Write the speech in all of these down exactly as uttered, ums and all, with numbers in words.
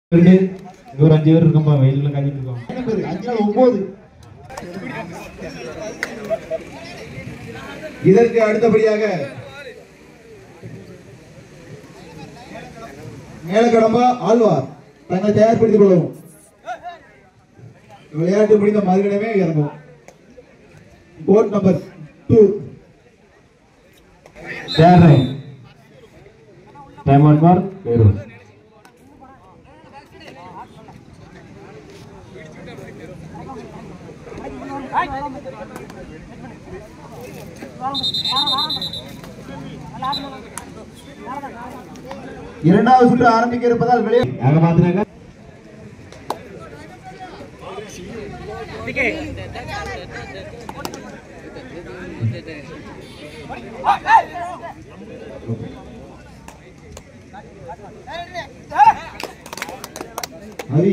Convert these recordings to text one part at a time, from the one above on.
ஒரு அஞ்சு பேர் இருக்கோம்பா, வெயில்ல காஞ்சிட்டு இருக்கோம். அஞ்சு நாள் ஒன்பது. இதற்கு அடுத்தபடியாக மேலக்கடம்பா ஆழ்வார் தங்களை தயார்படுத்திக் கொள்ளவும். விளையாட்டு முடிந்த மறுகணமே இறங்கும். Court number two. Time one மார் பேரு. இரண்டாவது சுற்று ஆரம்பிக்க இருப்பதால் வெளியே பாத்துனாங்க. ஹரி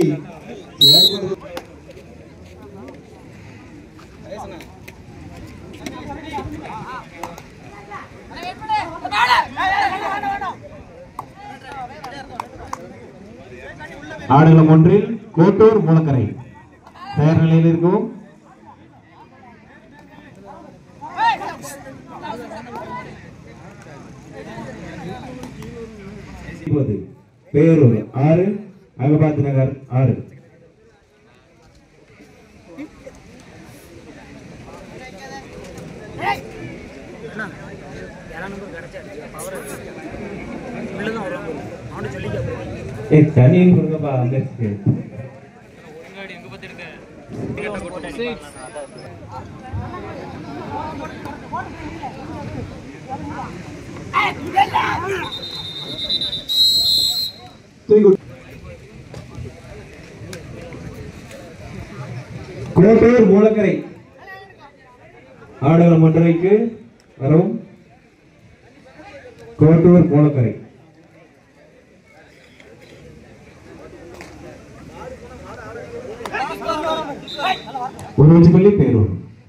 ஆடுகளம் ஒன்றில் கோட்டூர் மூலக்கரை தயார் நிலையில் இருக்கும். பேரூர் ஆறு, அகபாத் நகர் ஆறு. தனியும் கொடுங்கப்பா அம்பேத்கர். கோட்டூர் மூலக்கரை ஆடுகளம் ஒன்றைக்கு வரவும். கோட்டூர் மூலக்கரை ஒரு வச்சுப்பள்ளி பேரூர்.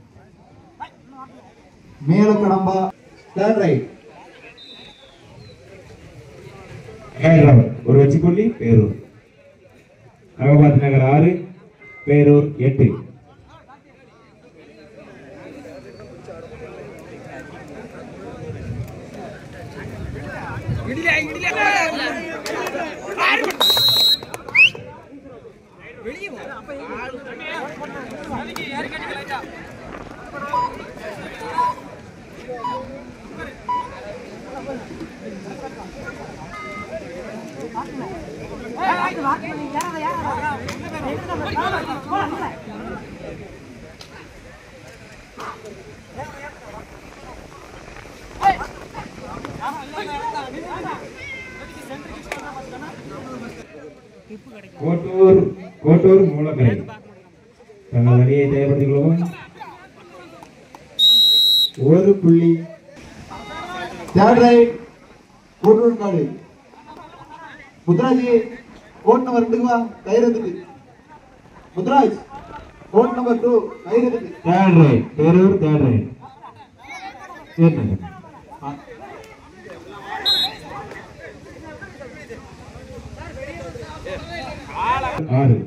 Melakadamba third raid. ஒரு வச்சுப்பள்ளி பேரூர். அகபாத் நகர் ஆறு, பேரூர் எட்டு. கோட்டூர் கோட்டூர் மூலக்கரை தங்கள் அணியை தயார்படுத்திக் கொள்ளவும். ஒரு புள்ளி. தேர்ட் ரைட் கோட்டூர் காடு. முத்ராஜி கோட் நம்பர் ரெண்டுக்கு வா, கைரத்துக்கு. முத்ராஜ் கோட் நம்பர் டூ கைரத்துக்கு. Third raid Perur. Third raid சரி. ஆறு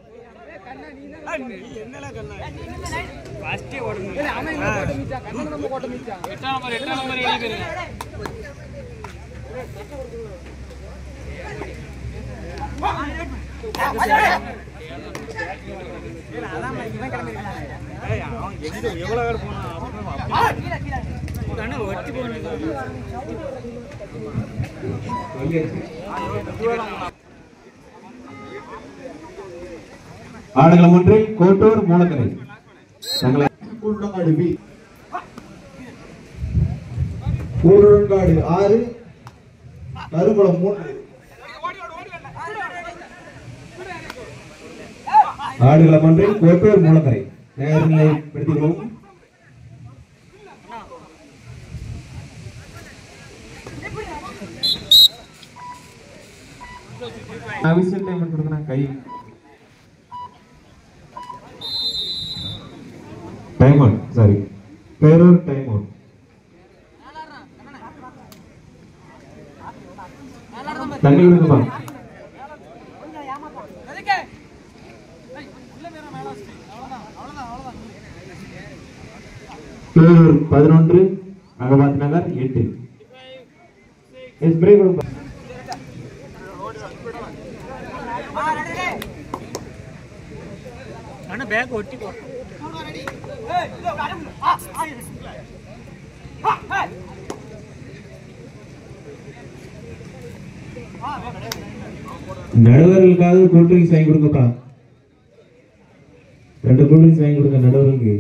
ஆடுகளம் ஒன்றில் கோட்டூர் மூலக்கரை தங்களை கூட்டங்காடு பி. கூடுங்காடு ஆறு, கருங்குளம் மூன்று. ஆடுகளம் ஒன்றில் கோட்டூர் மூலக்கரை தயார் நிலைப்படுத்திக் கொள்ளவும். அவிசல் டைம் கொடுக்கணும். கை time out. Sorry, Perur time out. தண்ணி விடுங்கப்பா. பேரூர் பதினொன்று அகபாத் நகர் எட்டு. நடுவர்களுக்காக கூல் ட்ரிங்க்ஸ் வாங்கி கொடுங்கப்பா. ரெண்டு கூல் ட்ரிங்க்ஸ் வாங்கி கொடுங்க நடுவர்களுக்கு.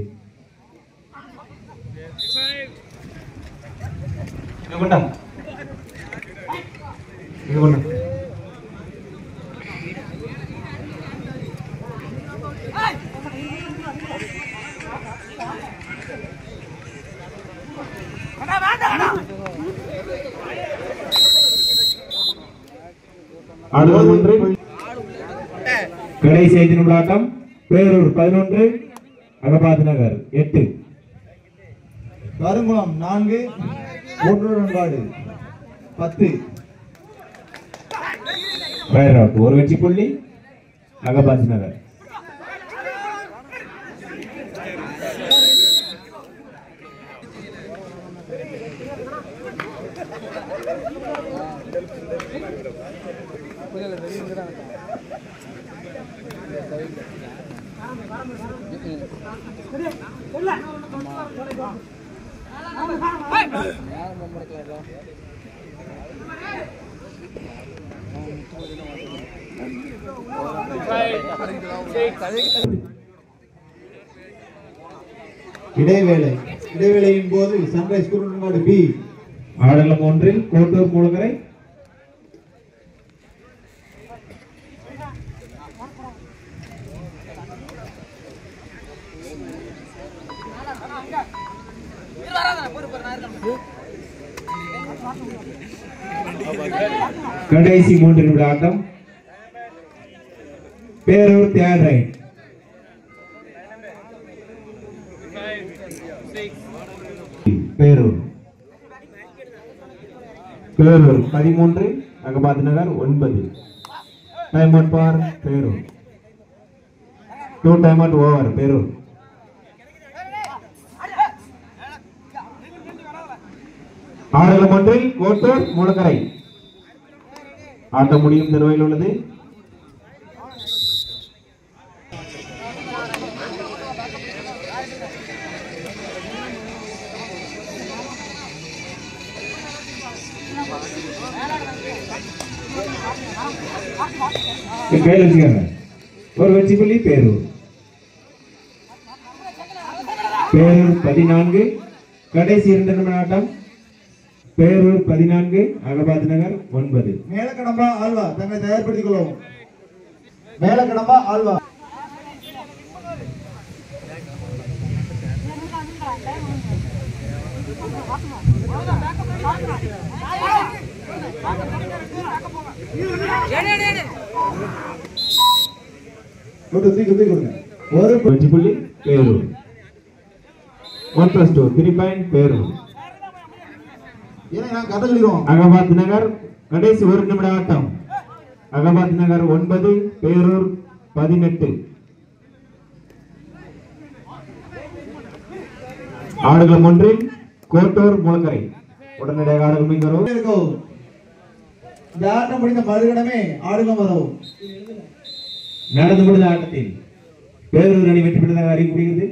கடைசி ஐந்து நிமிட ஆட்டம். பேரூர் பதினொன்று அகபாத் நகர் எட்டு. கருங்குளம் நான்கு ஒன்றுகாடு பத்து. ஒரு வெற்றி புள்ளி அகபாத் நகர். இடைவேளை. இடைவேளையின் போது சன்ரைஸ் குருநாடு பி ஆடலம் ஒன்றில் கோட்டூர் மூலகரை கடைசி மூன்று நிமிட ஆட்டம். பேரூர் தியாகராய் பேரூர் பேரூர் பதிமூன்று அகபாத் நகர் ஒன்பது. Time out for Perur. Two time out over Perur. ஆடலம் ஒன்றில் கோட்டூர் மூலக்கரை. ஆட்டம் முடியும் தருவாயில் உள்ளது. கையில் வச்சுக்காங்க. ஒரு வெற்றி புள்ளி பேரூர். பேரூர் பதினான்கு கடைசி இரண்டு நிமிட ஆட்டம். பேரூர் பதினான்கு அகபாத் நகர் ஒன்பது. மேலக்கடம்பா ஆழ்வா தங்களை தயார்படுத்திக் கொள்ளவும். மேலக்கடம்பா ஆழ்வா ஒரு வெற்றி புள்ளி Perur. One plus two three point Perur. Agabad Nagar கடைசி ஒரு நிமிட ஆட்டம். அகபாத் நகர் ஒன்பது பேரூர் பதினெட்டு. ஆடுகளம் ஒன்றில் கோட்டூர் மூலக்கரை. உடனடியாக ஆடுகள் மீண்டும் இந்த ஆட்டம் முடிந்த மறுகணமே ஆடுகளம் வரவும். நடந்து முடிந்த ஆட்டத்தில் பேரூர் அணி வெற்றி பெற்றதாக அறிவிக்கப்படுகிறது.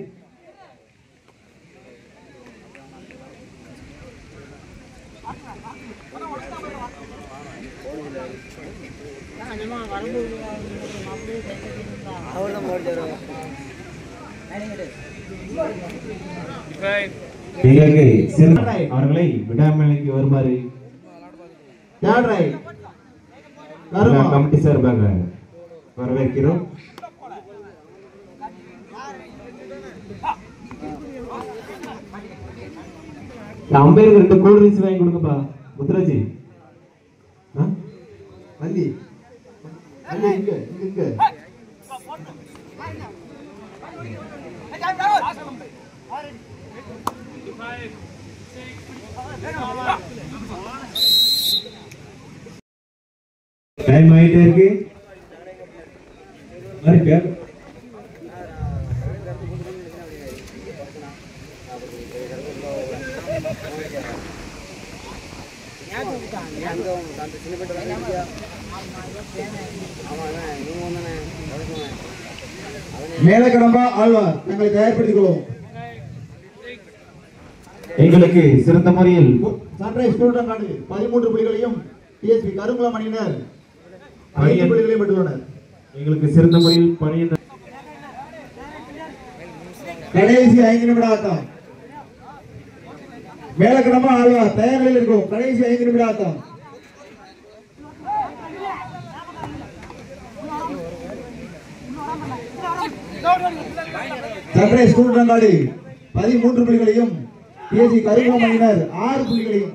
அவர்களை விடாமலைக்கு வருமாறு கமிட்டி சார்பாக வரவேற்கிறோம். அம்பேருக்கு ரெண்டு கூல் ட்ரிங்க்ஸ் வாங்கி கொடுங்கப்பா. முத்துராஜி வள்ளி வள்ளி இங்க இங்க டைம் ஆயிட்டே இருக்கு. மேலக்கடம்பா ஆழ்வார் தங்களை தயார்படுத்திக் கொள்வோம். எங்களுக்கு சிறந்த முறையில் சன்ரைஸ் ஸ்டூடெண்ட் நாடு பதிமூன்று புள்ளிகளையும் டிஎஸ்பி கருங்குளம் அணியினர் ஐந்து புள்ளிகளையும் பெற்றுள்ளனர். எங்களுக்கு சிறந்த முறையில் பணிய கடைசி ஐந்து நிமிட ஆட்டம். மேலக்கடம்பா ஆழ்வார் தயார் நிலையில் இருக்கும். கடைசி ஐந்து நிமிட ஆட்டம். சன்ரைஸ் ஸ்டூடெண்ட் நாடு பதிமூன்று புள்ளிகளையும் டிஎஸ்பி கருங்குளம் அணியினர் ஆறு புள்ளிகளையும்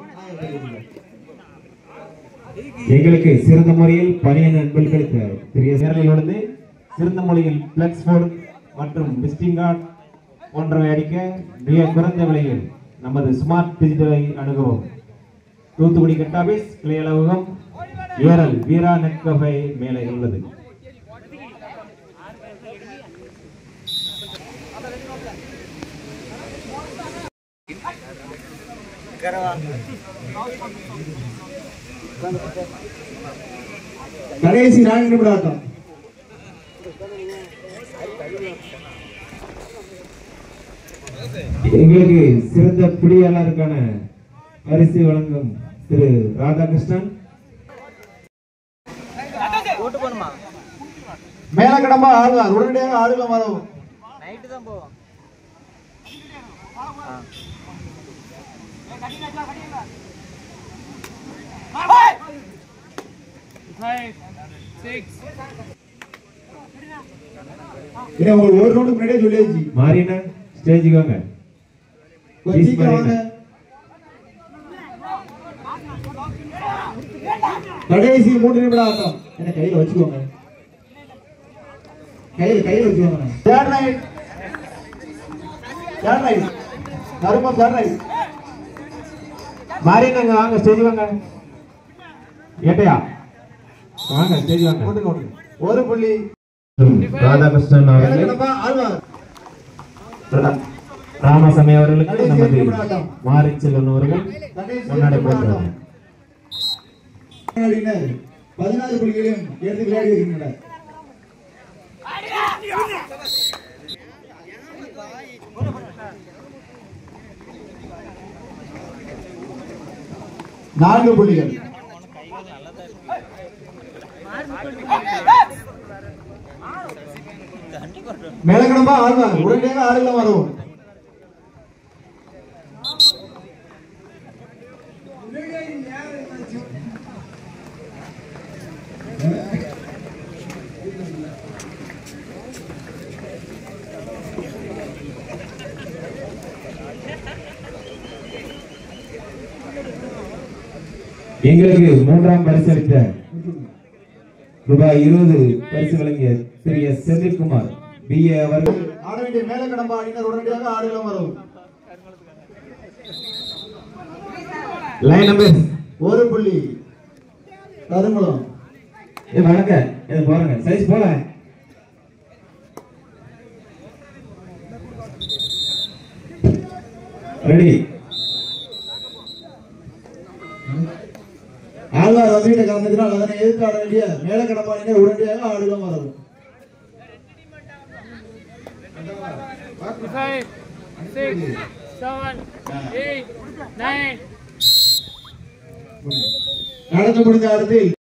எங்களுக்கு சிறந்த முறையில் பணிய நண்பர்கள் கிடைத்த சிறிய சேரலிலிருந்து சிறந்த முறையில் பிளக்ஸ் போர்டு மற்றும் விசிட்டிங் கார்டு போன்றவை அடிக்க மிக குறைந்த விலையில் நமது ஸ்மார்ட் டிஜிட்டலை அணுகவும். தூத்துக்குடி கட்டாபிஸ் கிளை அலுவலகம் ஏரல் வீரா நெட் கஃபே மேலே உள்ளது. கடைசி நான்கு நிமிட ஆட்டம். எங்களுக்கு சிறந்த பிடியாளருக்கான பரிசு வழங்கும் திரு ராதாகிருஷ்ணன். மேலக்கடம்பா ஆழ்வார் உடனடியாக ஆடுகளம் வரவும். உங்களுக்கு ஒரு ரவுண்டுக்கு முன்னாடியே சொல்லியாச்சு. மாறினா ஸ்டேஜுக்கு வாங்க. கடைசி மூன்று நிமிட ஆட்டம். என்ன கையில வச்சுக்கோங்க. கையில கையில வச்சுக்கோங்க. Third raid. Third raid. கருப்பா தேர்ட் ரைட். மாறினாங்க வாங்க ஸ்டேஜ் வாங்க. ஏட்டையா வாங்க ஸ்டேஜ் வாங்க. ஓடுங்க ஓடுங்க. ஒரு புள்ளி ராதாகிருஷ்ணன் அவர்கள் ராமசாமி அவர்களுக்கு நமது மாரிச்செல்வன் அவர்கள் முன்னாடி போட்டுறாங்க. பதினாறு புள்ளிகளையும் எடுத்து விளையாடி வருகின்றனர். நான்கு புள்ளிகள். மேலக்கடம்பா ஆழ்வார் உடனடியாக ஆடுகளம் வரவும். எங்களுக்கு மூன்றாம் பரிசு அளித்த ரூபாய் இருபது பரிசு வழங்கிய திரு எஸ் செந்தில்குமார் பி ஏ அவர்கள் ஆட வேண்டிய மேலக்கடம்பா அணியினர் உடனடியாக ஆடுகளம் வரவும். லைன் நம்பர் ஒரு புள்ளி கருங்குளம். ஏ வணக்க இது போறங்க சைஸ் போல. ரெடி. ஆழ்வார் வந்துவிட்ட காரணத்தினால் அதனை எதிர்த்து ஆட வேண்டிய மேலக்கடம்பா அணியினர் உடனடியாக ஆடுகளம் வரவும். Five, six, seven, eight, nine. நடந்து முடிந்த ஆட்டத்தில்